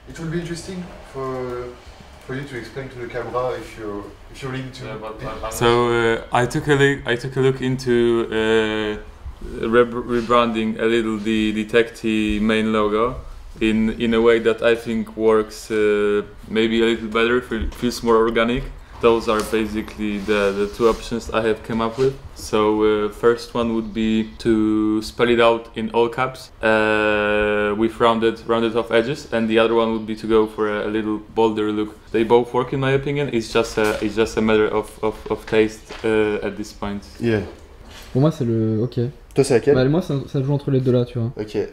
It will be interesting for you to explain to the camera if you're into. So I took a look into rebranding a little the Tech-T main logo in a way that I think works maybe a little better, feels more organic. Those are basically the two options I have come up with. So first one would be to spell it out in all caps with rounded off edges, and the other one would be to go for a little bolder look. They both work in my opinion. It's just a matter of taste at this point. Yeah. Pour moi c'est le... Ok. Toi c'est laquelle? Bah moi ça joue entre les deux là, tu vois. Ok. C'est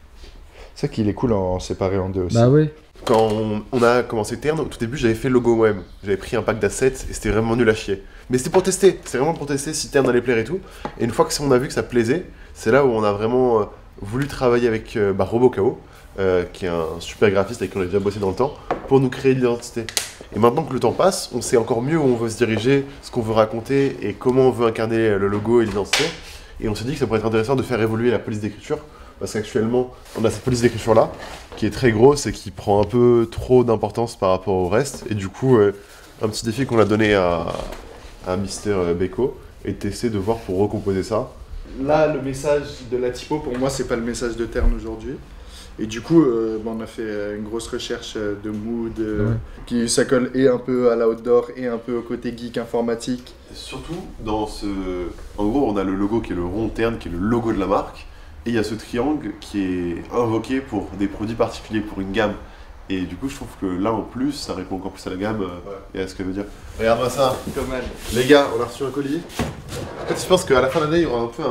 ça qu'il est cool en séparé en deux aussi. Bah ouais. Quand on a commencé Tern, au tout début j'avais fait le logo moi-même. J'avais pris un pack d'assets et c'était vraiment nul à chier. Mais c'était pour tester, c'est vraiment pour tester si Tern allait plaire et tout. Et une fois on a vu que ça plaisait, c'est là où on a vraiment voulu travailler avec RoboKO, qui est un super graphiste avec qui on a déjà bossé dans le temps, pour nous créer l'identité. Et maintenant que le temps passe, on sait encore mieux où on veut se diriger, ce qu'on veut raconter et comment on veut incarner le logo et l'identité. Et on s'est dit que ça pourrait être intéressant de faire évoluer la police d'écriture. Parce qu'actuellement, on a cette police d'écriture là, qui est très grosse et qui prend un peu trop d'importance par rapport au reste. Et du coup, un petit défi qu'on a donné à Mister Beko est d'essayer de voir pour recomposer ça. Là, le message de la typo, pour moi, c'est pas le message de Tern aujourd'hui. Et du coup, on a fait une grosse recherche de mood, qui ça colle et un peu à l'outdoor et un peu au côté geek informatique. Et surtout, dans ce... En gros, on a le logo qui est le rond Tern, qui est le logo de la marque. Et il y a ce triangle qui est invoqué pour des produits particuliers, pour une gamme. Et du coup, je trouve que là, en plus, ça répond encore plus à la gamme et à ce qu'elle veut dire. Regarde-moi ça. Comme elle. Les gars, on a reçu un colis. En fait, je pense qu'à la fin de l'année, il y aura un peu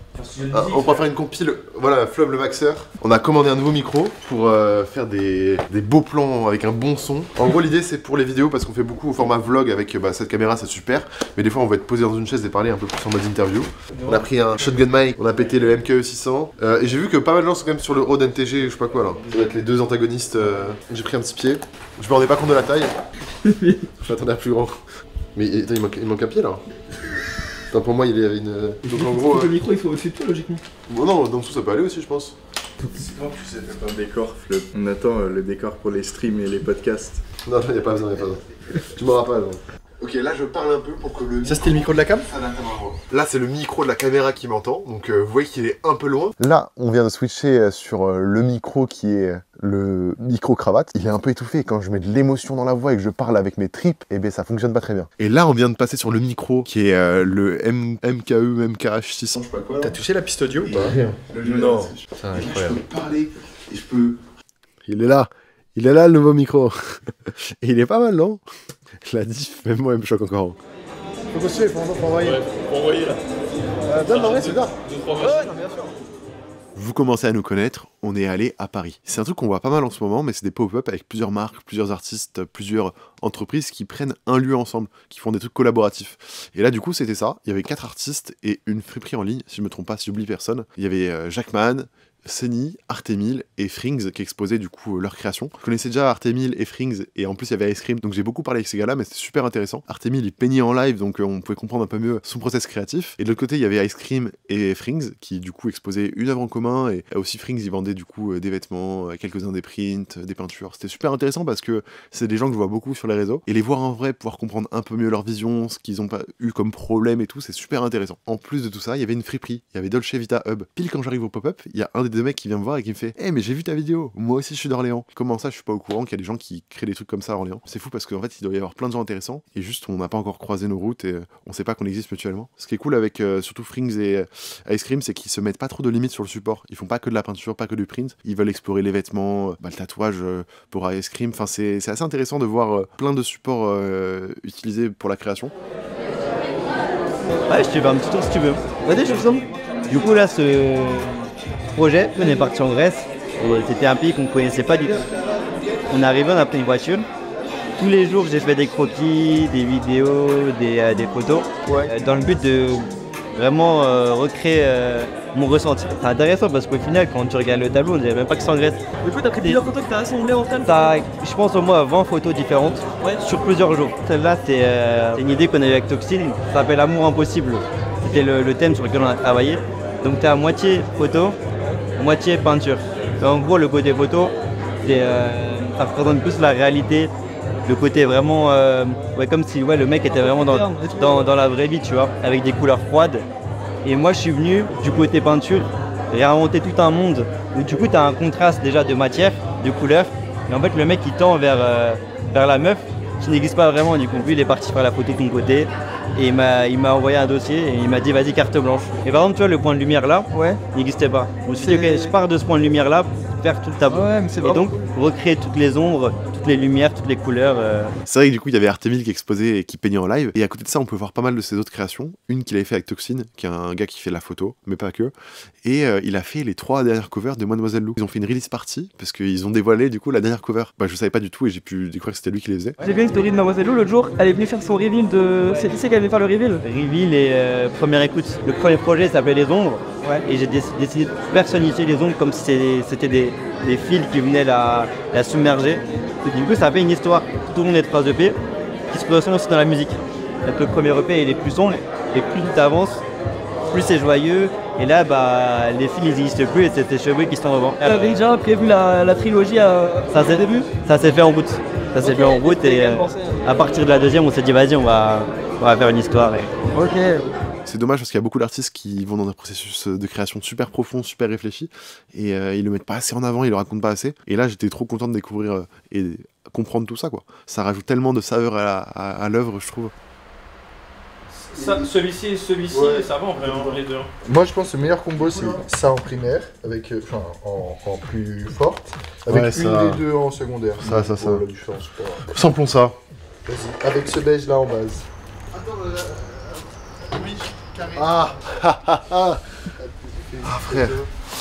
on pourra faire une compile, voilà, Flub le Maxeur. On a commandé un nouveau micro pour faire des beaux plans avec un bon son. En gros, l'idée c'est pour les vidéos parce qu'on fait beaucoup au format vlog avec cette caméra, c'est super. Mais des fois, on va être posé dans une chaise et parler un peu plus en mode interview. On a pris un shotgun mic, on a pété le MKE 600. Et j'ai vu que pas mal de gens sont quand même sur le Rode NTG, je sais pas quoi là. Ça va être les deux antagonistes. J'ai pris un petit pied. Je me rendais pas compte de la taille. Je m'attendais à plus grand. Mais attends, il manque un pied là. Enfin, pour moi, il y avait une. Donc en gros. Le micro il faut au-dessus de toi logiquement. Bon, non, en dessous ça peut aller aussi, je pense. C'est quand tu sais faire un décor, Flop. On attend le décor pour les streams et les podcasts. Non, il n'y a pas besoin, Tu m'auras pas, non. Ok, là je parle un peu pour que le... Ça c'était le micro de la cam? Là c'est le micro de la caméra qui m'entend, donc vous voyez qu'il est un peu loin. Là on vient de switcher sur le micro qui est le micro cravate. Il est un peu étouffé, quand je mets de l'émotion dans la voix et que je parle avec mes tripes, et ben ça fonctionne pas très bien. Et là on vient de passer sur le micro qui est le MKE MKH 600. T'as touché la piste audio ou pas? Non. C'est incroyable. Je peux parler et je peux... Il est là le nouveau micro. Et il est pas mal, non? La diff, même moi, elle me choque encore. Faut postuler, faut envoyer. Ouais, faut envoyer là. Donne, en vrai, c'est là. Ouais, non, bien sûr. Vous commencez à nous connaître, on est allé à Paris. C'est un truc qu'on voit pas mal en ce moment, mais c'est des pop-up avec plusieurs marques, plusieurs artistes, plusieurs entreprises qui prennent un lieu ensemble, qui font des trucs collaboratifs. Et là, du coup, c'était ça. Il y avait 4 artistes et une friperie en ligne, si je me trompe pas, si j'oublie personne. Il y avait Jackman, Seni, Artemil et Frings qui exposaient du coup leur création. Je connaissais déjà Artemil et Frings et en plus il y avait Ice Cream, donc j'ai beaucoup parlé avec ces gars-là, mais c'était super intéressant. Artemil il peignait en live, donc on pouvait comprendre un peu mieux son process créatif. Et de l'autre côté il y avait Ice Cream et Frings qui du coup exposaient une œuvre en commun, et aussi Frings il vendait du coup des vêtements, quelques-uns des prints, des peintures. C'était super intéressant parce que c'est des gens que je vois beaucoup sur les réseaux, et les voir en vrai, pouvoir comprendre un peu mieux leur vision, ce qu'ils ont pas eu comme problème et tout, c'est super intéressant. En plus de tout ça, il y avait une friperie, il y avait Dolce Vita Hub. Pile quand j'arrive au pop-up, il y a un des deux mecs qui vient me voir et qui me fait mais j'ai vu ta vidéo, moi aussi je suis d'Orléans. Comment ça je suis pas au courant qu'il y a des gens qui créent des trucs comme ça à Orléans? C'est fou parce qu'en fait il doit y avoir plein de gens intéressants et juste on n'a pas encore croisé nos routes et on sait pas qu'on existe mutuellement. Ce qui est cool avec surtout Frings et Ice Cream, c'est qu'ils se mettent pas trop de limites sur le support. Ils font pas que de la peinture, pas que du print, ils veulent explorer les vêtements, le tatouage pour Ice Cream. Enfin c'est assez intéressant de voir plein de supports utilisés pour la création. Ouais, je te fais un petit tour si tu veux. Vas-y, je vous en. Du coup, là, ce projet, on est parti en Grèce. C'était un pays qu'on ne connaissait pas du tout. On est arrivé, on a pris une voiture. Tous les jours, j'ai fait des croquis, des vidéos, des photos, dans le but de vraiment recréer mon ressenti. C'est intéressant parce qu'au final, quand tu regardes le tableau, on dirait même pas que c'est en Grèce. Du coup, t'as pris plusieurs photos que t'as assemblées en tel. T'as, je pense, au moins 20 photos différentes sur plusieurs jours. Celle-là, c'est une idée qu'on a eue avec Toxin. Ça s'appelle Amour impossible. C'était le thème sur lequel on a travaillé. Donc, t'as moitié photo, moitié peinture. Et en gros, le côté photo, c'est ça représente plus la réalité, le côté vraiment, ouais, comme si le mec était vraiment dans la vraie vie, tu vois, avec des couleurs froides. Et moi, je suis venu du côté peinture, réinventer tout un monde où du coup, tu as un contraste déjà de matière, de couleurs. Et en fait, le mec, il tend vers la meuf qui n'existe pas vraiment. Du coup, lui, il est parti faire la photo de ton côté. Et il m'a envoyé un dossier et il m'a dit vas-y carte blanche. Et par exemple tu vois le point de lumière là, il n'existait pas. Je me suis dit ok, je pars de ce point de lumière là pour faire tout le tableau. Et donc recréer toutes les ombres, toutes les lumières, toutes les couleurs. C'est vrai que du coup il y avait Artemil qui exposait et qui peignait en live. Et à côté de ça on peut voir pas mal de ses autres créations. Une qu'il avait fait avec Toxin, qui est un gars qui fait la photo, mais pas que. Et il a fait les 3 dernières covers de Mademoiselle Lou. Ils ont fait une release party parce qu'ils ont dévoilé du coup la dernière cover. Bah je savais pas du tout et j'ai pu découvrir que c'était lui qui les faisait. J'ai vu une story de Mademoiselle Lou l'autre jour, elle est venue faire son reveal de. C'est qui qu'elle venait faire le reveal? Reveal et première écoute. Le premier projet s'appelait Les Ombres. Et j'ai décidé de personnifier les ombres comme si c'était des fils qui venaient la submerger. Et du coup ça fait une histoire tout au long des 3 EP qui se positionne aussi dans la musique. Donc, le premier EP il est plus sombre et plus tu avances, plus c'est joyeux. Et là les fils ils n'existent plus et c'est tes cheveux qui sont revend. Tu avais déjà prévu la trilogie ça s'est fait en route. Ça s'est fait en route et à partir de la deuxième on s'est dit vas-y on va faire une histoire. Ok. C'est dommage parce qu'il y a beaucoup d'artistes qui vont dans un processus de création super profond, super réfléchi, et ils le mettent pas assez en avant, ils le racontent pas assez. Et là, j'étais trop content de découvrir et comprendre tout ça, quoi. Ça rajoute tellement de saveur à l'œuvre, je trouve. Celui-ci et celui-ci, Ouais. ça va en vrai, les deux. Moi je pense que le meilleur combo c'est ça en primaire, avec, en plus forte, avec Ouais, une ça. des deux en secondaire. Ça. Voilà, la différence, quoi. Samplons ça. Vas-y, avec ce beige là en base. Oui, carré. Ah frère.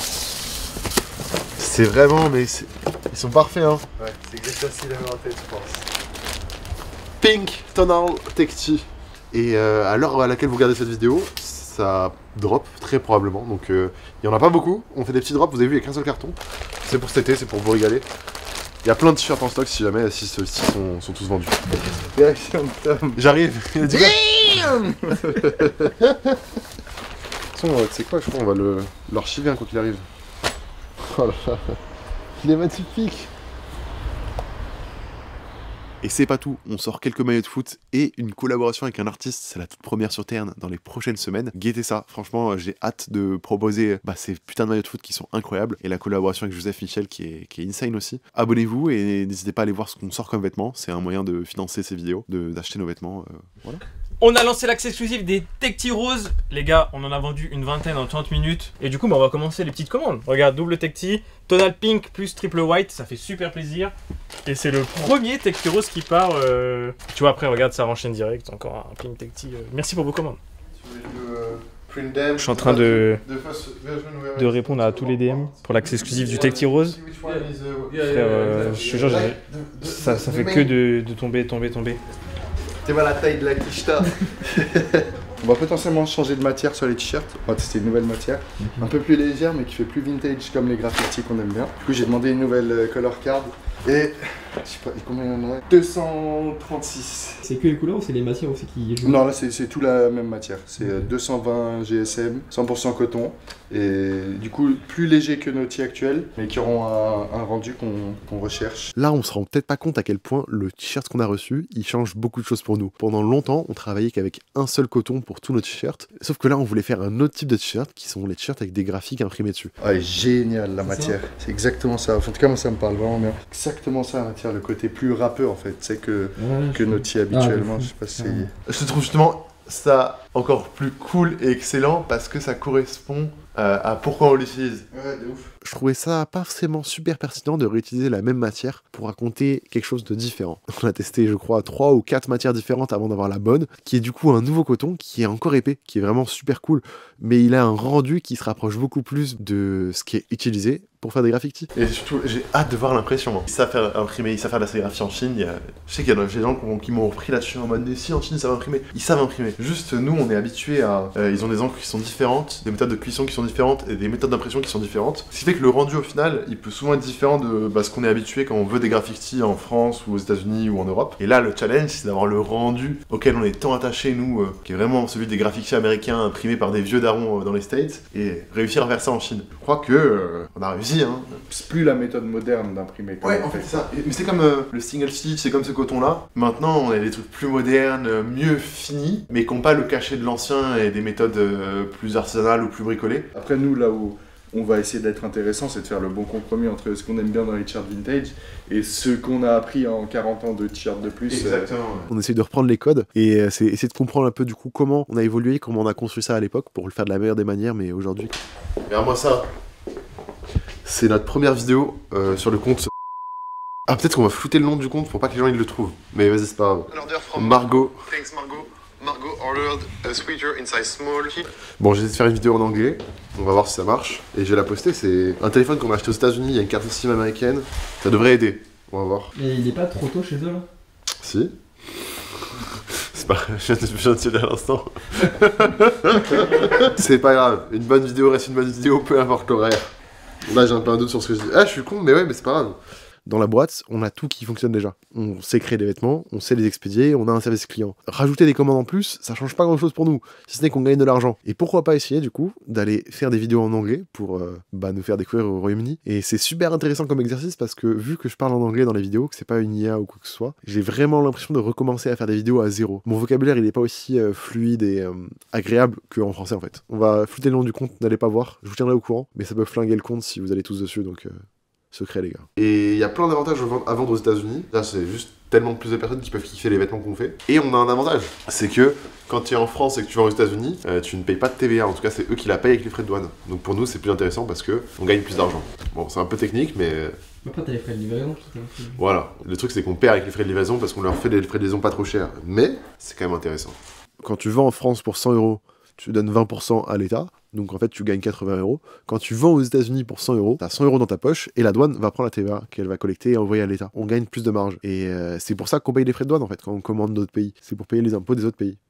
C'est vraiment, mais ils sont parfaits, hein. Ouais, c'est que ça s'il avait en tête, je pense. Pink Tonal Texty. Et à l'heure à laquelle vous regardez cette vidéo, ça drop très probablement. Donc il y en a pas beaucoup. On fait des petits drops. Vous avez vu, il n'y a qu'un seul carton. C'est pour cet été, c'est pour vous régaler. Il y a plein de t-shirts en stock si jamais, si ceux-ci sont tous vendus. Réaction de Tom. J'arrive. Il a dit quoi? De toute façon, tu sais quoi, je crois qu'on va l'archiver quoi qu'il arrive. Oh là là. Il est magnifique. Et c'est pas tout, on sort quelques maillots de foot et une collaboration avec un artiste, c'est la toute première sur Terne dans les prochaines semaines. Guettez ça, franchement j'ai hâte de proposer ces putains de maillots de foot qui sont incroyables et la collaboration avec Joseph Michel qui est insane aussi. Abonnez-vous et n'hésitez pas à aller voir ce qu'on sort comme vêtements, c'est un moyen de financer ces vidéos, d'acheter nos vêtements, voilà. On a lancé l'accès exclusif des Tech Rose. Les gars, on en a vendu une vingtaine en 30 minutes. Et du coup, on va commencer les petites commandes. Regarde, double Tech Tonal Pink plus triple white, ça fait super plaisir. Et c'est le premier Tech Rose qui part. Tu vois, après, regarde, ça enchaîne direct. Encore un Pink Tech. Merci pour vos commandes. Je suis en train de répondre à tous les DM pour l'accès exclusif du Tech Rose. Frère, je te jure, ça fait que de tomber. Tu vois la taille de la quicheta. On va potentiellement changer de matière sur les t-shirts. On va tester une nouvelle matière, un peu plus légère mais qui fait plus vintage comme les graffitis qu'on aime bien. Du coup j'ai demandé une nouvelle color card et je sais pas combien il y en a. 236. C'est que les couleurs ou c'est les matières aussi qui jouent? Non là c'est tout la même matière. C'est 220 GSM, 100% coton et du coup plus léger que nos tis actuels mais qui auront un rendu qu'on recherche. Là, on se rend peut-être pas compte à quel point le t-shirt qu'on a reçu, il change beaucoup de choses pour nous. Pendant longtemps, on travaillait qu'avec un seul coton pour tous nos t-shirts. Sauf que là, on voulait faire un autre type de t-shirt qui sont les t-shirts avec des graphiques imprimés dessus. Ah, génial la matière. C'est exactement ça. En tout cas, moi ça me parle vraiment bien. Exactement ça la matière, le côté plus rappeur en fait. C'est que nos tis habituellement. Je sais pas si Je trouve justement ça encore plus cool et excellent parce que ça correspond à pourquoi on l'utilise. Ouais, de ouf. Je trouvais ça pas forcément super pertinent de réutiliser la même matière pour raconter quelque chose de différent. On a testé, je crois, 3 ou 4 matières différentes avant d'avoir la bonne, qui est du coup un nouveau coton qui est encore épais, qui est vraiment super cool, mais il a un rendu qui se rapproche beaucoup plus de ce qui est utilisé pour faire des graffitis. Et surtout, j'ai hâte de voir l'impression. Ils savent faire imprimer, ils savent faire de la sérigraphie en Chine. Je sais qu'il y a des gens qui m'ont repris là-dessus en mode mais si en Chine ils savent imprimer. Ils savent imprimer. Juste nous, on est habitués à. Ils ont des encres qui sont différentes, des méthodes de cuisson qui sont différentes et des méthodes d'impression qui sont différentes. Ce qui fait que le rendu au final, il peut souvent être différent de ce qu'on est habitué quand on veut des graffitis en France ou aux États-Unis ou en Europe. Et là, le challenge, c'est d'avoir le rendu auquel on est tant attaché nous, qui est vraiment celui des graffitis américains imprimés par des vieux darons dans les States, et réussir à faire ça en Chine. Je crois que on a réussi. dit, hein. C'est plus la méthode moderne d'imprimer. Ouais, en fait, c'est ça. Mais c'est comme le single stitch, c'est comme ce coton-là. Maintenant, on a des trucs plus modernes, mieux finis, mais qui n'ont pas le cachet de l'ancien et des méthodes plus artisanales ou plus bricolées. Après, nous, là où on va essayer d'être intéressant, c'est de faire le bon compromis entre ce qu'on aime bien dans les t-shirts vintage et ce qu'on a appris en 40 ans de t-shirts de plus. Exactement. On essaye de reprendre les codes et c'est essayer de comprendre un peu du coup comment on a évolué, comment on a construit ça à l'époque pour le faire de la meilleure des manières, mais aujourd'hui. Regarde-moi ça. C'est notre première vidéo sur le compte. Ah, peut-être qu'on va flouter le nom du compte pour pas que les gens ils le trouvent. Mais vas-y, c'est pas grave. Margot. Thanks Margot. Margot ordered a sweater in size small. Bon, j'ai essayé de faire une vidéo en anglais. On va voir si ça marche. Et je vais la poster. C'est un téléphone qu'on a acheté aux États-Unis. Il y a une carte SIM américaine. Ça devrait aider. On va voir. Mais il est pas trop tôt chez eux là? Si. C'est pas. Je viens de tirer à l'instant. C'est pas grave. Une bonne vidéo reste une bonne vidéo, peu importe l'horaire. Là, j'ai un peu un doute sur ce que je dis. Ah, je suis con, mais ouais, mais c'est pas grave. Dans la boîte, on a tout qui fonctionne déjà. On sait créer des vêtements, on sait les expédier, on a un service client. Rajouter des commandes en plus, ça change pas grand chose pour nous, si ce n'est qu'on gagne de l'argent. Et pourquoi pas essayer du coup d'aller faire des vidéos en anglais pour nous faire découvrir au Royaume-Uni. Et c'est super intéressant comme exercice parce que vu que je parle en anglais dans les vidéos, que c'est pas une IA ou quoi que ce soit, j'ai vraiment l'impression de recommencer à faire des vidéos à zéro. Mon vocabulaire il est pas aussi fluide et agréable qu'en français en fait. On va flouter le nom du compte, n'allez pas voir, je vous tiendrai au courant, mais ça peut flinguer le compte si vous allez tous dessus donc... secret les gars. Et il y a plein d'avantages à vendre aux États-Unis. Là, c'est juste tellement plus de personnes qui peuvent kiffer les vêtements qu'on fait. Et on a un avantage, c'est que quand tu es en France et que tu vas aux États-Unis, tu ne payes pas de TVA. En tout cas, c'est eux qui la payent avec les frais de douane. Donc pour nous, c'est plus intéressant parce que on gagne plus d'argent. Bon, c'est un peu technique, mais Après, t'as les frais de livraison. voilà. Le truc, c'est qu'on perd avec les frais de livraison parce qu'on leur fait des frais de livraison pas trop chers. Mais c'est quand même intéressant. Quand tu vends en France pour 100 €, tu donnes 20% à l'État. Donc en fait, tu gagnes 80 €. Quand tu vends aux États-Unis pour 100 €, tu as 100 € dans ta poche et la douane va prendre la TVA qu'elle va collecter et envoyer à l'État. On gagne plus de marge. Et c'est pour ça qu'on paye les frais de douane en fait quand on commande d'autres pays. C'est pour payer les impôts des autres pays.